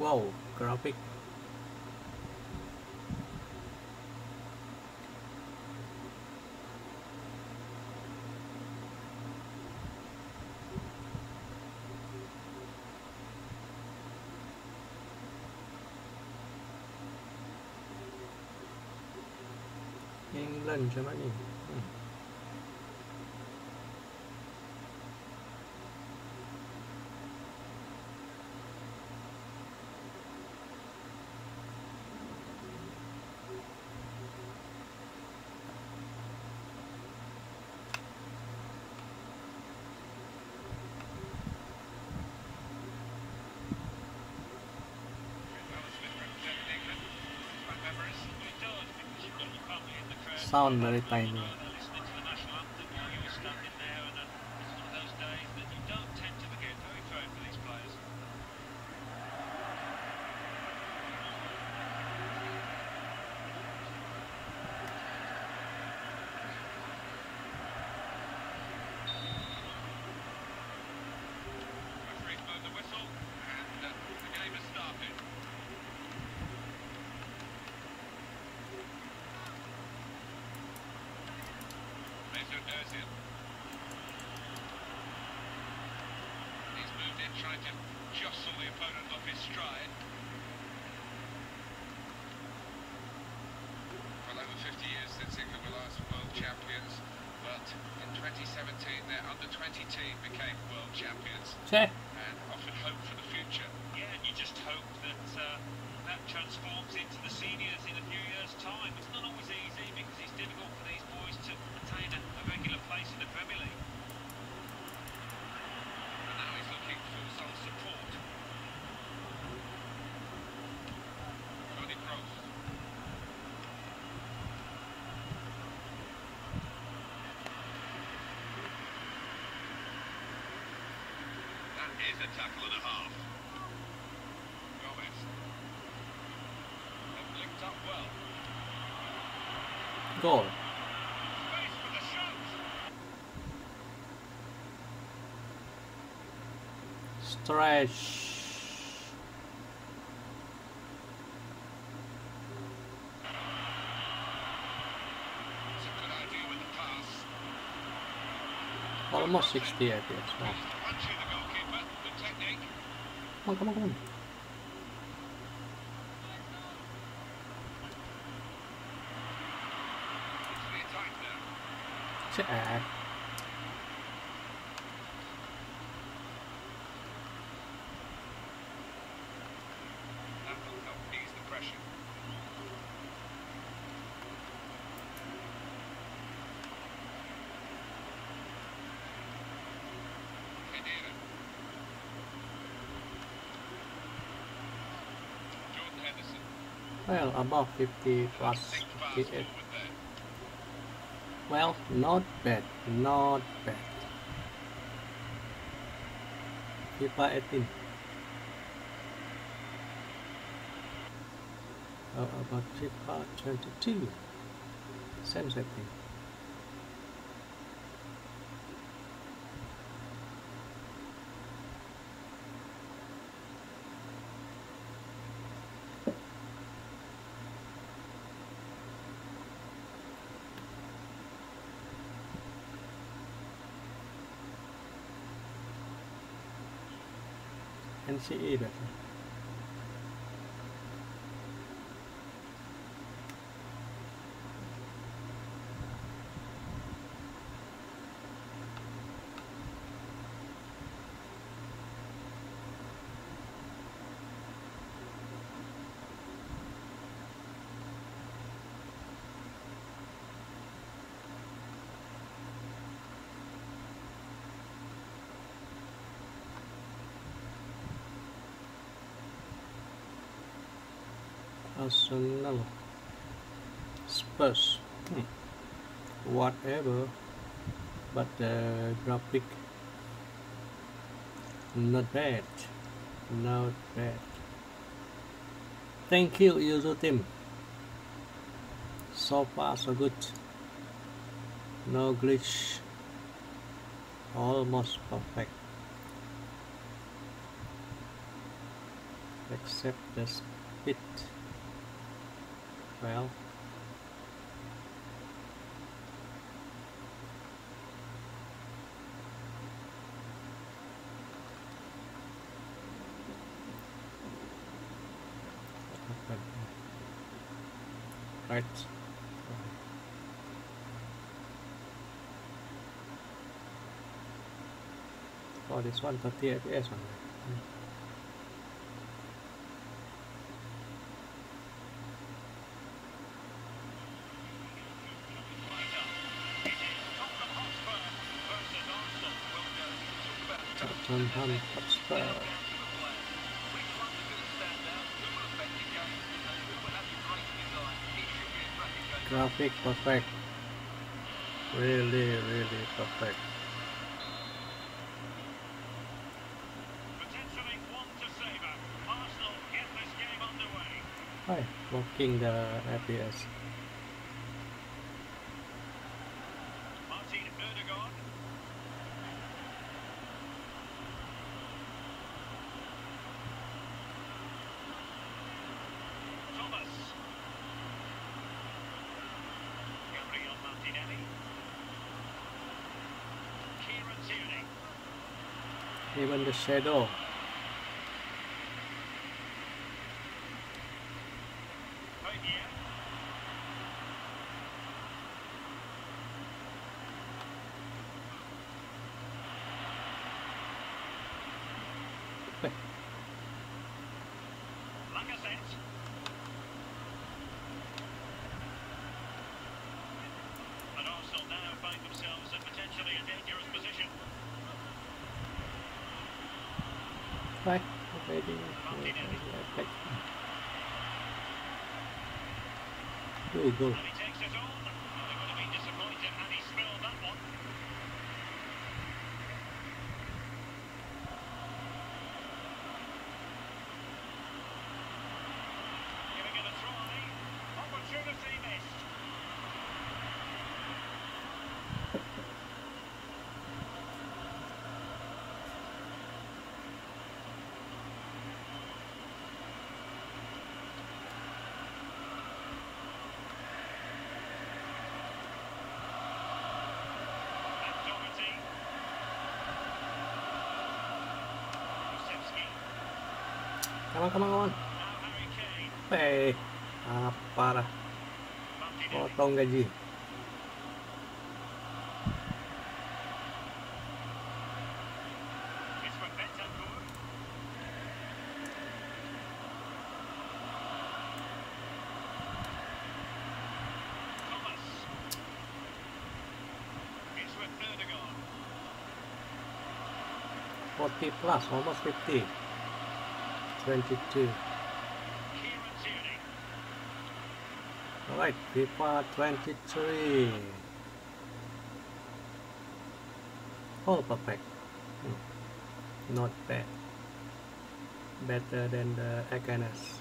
Wow, graphic. England, Germany. Sound very tiny. He's moved in, trying to jostle the opponent off his stride. Well, over 50 years since England were last world champions, but in 2017 their under-20 team became world champions. Check. And offered hope for the future. Yeah, and you just hope that that transforms into the seniors in a few years' time. It's not always easy because it's difficult for these boys to attain a regular place in the Premier League. And now he's looking for some support. Toni Kroos. That is a tackle and a half. Gomez. They've linked up well. Goal. Space for the shot. Stretch. It's a good idea with the pass. Almost 60 FPS. Wow. Punching the goalkeeper. Good technique. Come on, come on, come on. Into the attack now. Check. That will help ease the pressure. Khedira. Jordan Henderson. Well, above 50 plus Thick pass 58. forward there. Well, not bad, not bad. FIFA 18. How about FIFA 22? Same setting. NCE better. Arsenal, Spurs, whatever, but the graphic not bad, not bad. Thank you, user team. So far so good. No glitch. Almost perfect. Accept the spit. Well, right. Oh, this one 30 FPS only. Tottenham Hotspur. Graphic perfect. Really perfect. Potentially one to savour. Arsenal get this game underway. Hi, blocking the FPS. Martin Ødegaard. Thomas. Gabriel Martinelli. Kieran Tierney. Even the shadow. Fabian. Lacazette. And Arsenal now find themselves in potentially a dangerous position. Right, ready. Go. And he takes it on. Well, they would have been disappointed had he spilled that one. Giving it a try. Opportunity missed. And Doherty. Kulusevski. Come on. Now Harry Kane. Hey, apa dah? Martinelli. Potong gaji. It's for Bentancur. Thomas. It's with Ødegaard. 40 plus, almost 50. 22. Kieran Tierney. Alright, FIFA 23. All perfect. Not bad. Better than the Against.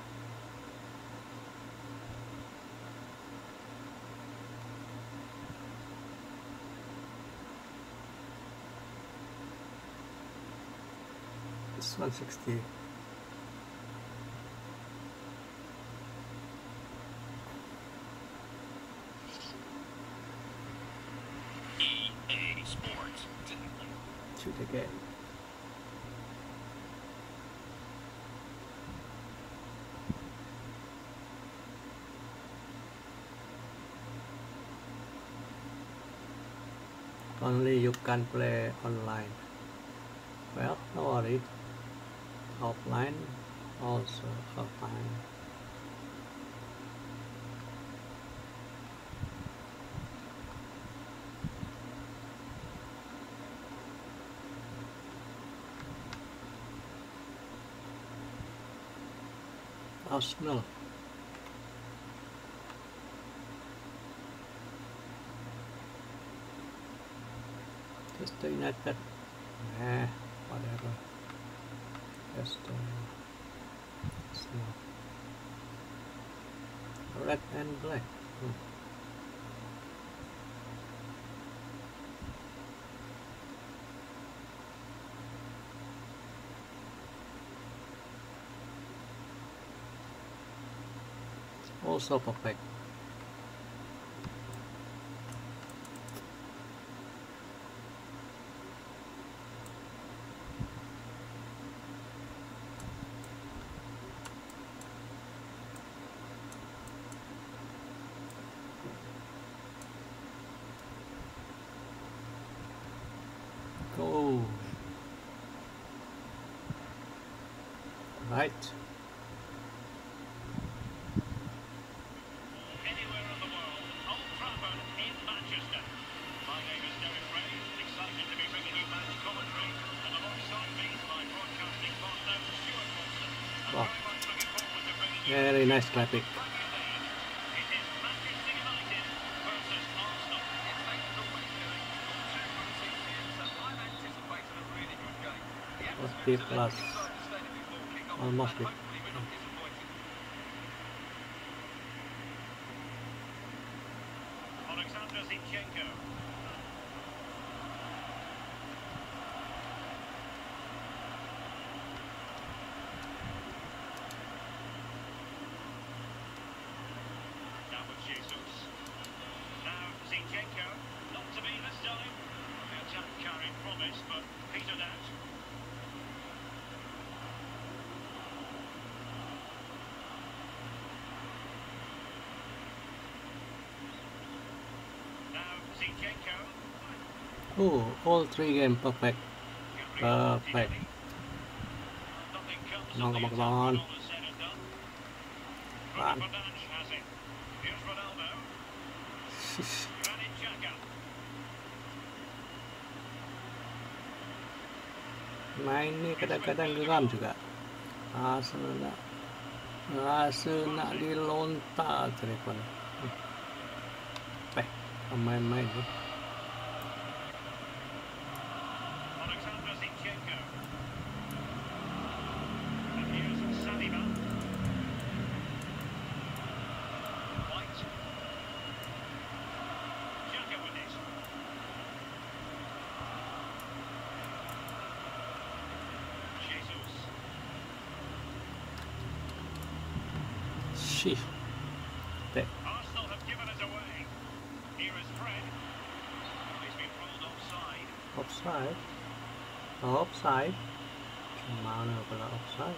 It's 160. EA Sports. Shoot again. Only you can play online. Well, no worry. Offline, also offline. Arsenal. Just the United. Nah, whatever. Just Arsenal. Red and black. Also perfect. Go. Right. Anywhere in the world, Old Trafford in Manchester. My name is Derek Ray, excited to be bringing you match commentary, and alongside me, my broadcasting partner, Stuart Wilson. I'm Wow. very much looking forward to bringing you Very nice graphic. Premier League. It is Manchester United versus Arsenal. Yes, thanks as always, Derek. All two good teams here, so I'm anticipating a really good game. The atmosphere is 40 plus. electric inside the stadium before kick-off, Almost and it. hopefully we're not disappointed. Alexander Zinchenko. Now with Jesus. Now Zinchenko. Not to be this time. The attack carried promise, but petered out. Now Zinchenko. Oh, all 3 games perfect. Gabriel Perfect. Martinelli. Nothing comes Come on, of the come on, attack come on. when all is said and done. Bruno Run. Fernandes has it. Here's Ronaldo. Granit Xhaka. Main ni kadang-kadang geram juga. Rasa nak dilontar telefon. Main-main ni. Alexander Zinchenko. And here's Saliba. White. Xhaka with it. Jesus. Sheesh. That Arsenal have given us away. Here is Fred. He's been ruled offside. offside. Offside. Mana pula offside?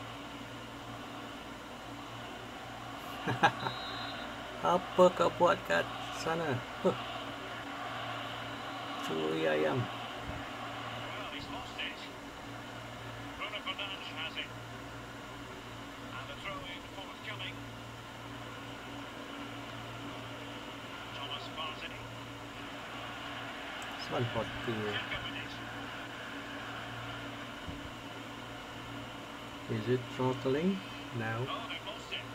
Apa kau buat kat sana? Curi ayam. Well, he's lost it. Bruno Fernandes has it. And the throw-in forthcoming. Thomas Partey. This one for the. Xhaka with it. Is it throttling? No. Oh, they've lost it.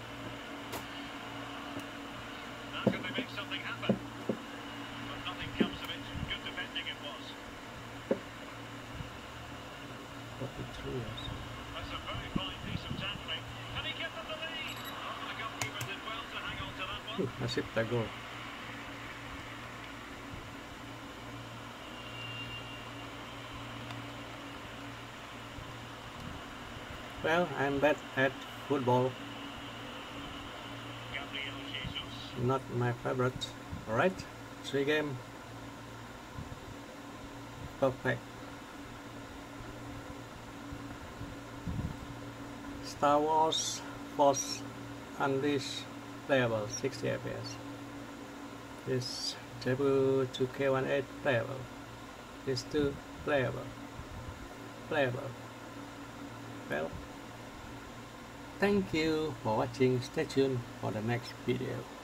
Now can they make something happen? But nothing comes of it. Good defending it was. 43 years. That's a very fine piece of tackling. Can he get them the lead? Oh, the goalkeeper did well to hang on to that one. Nasib tak gol. Well, I'm bad at football. Gabriel Jesus. Not my favorite. Alright, 3 game. Perfect. Star Wars Force Unleashed playable 60 FPS. This W2K18 playable. This 2 playable. Playable. Well, thank you for watching. Stay tuned for the next video.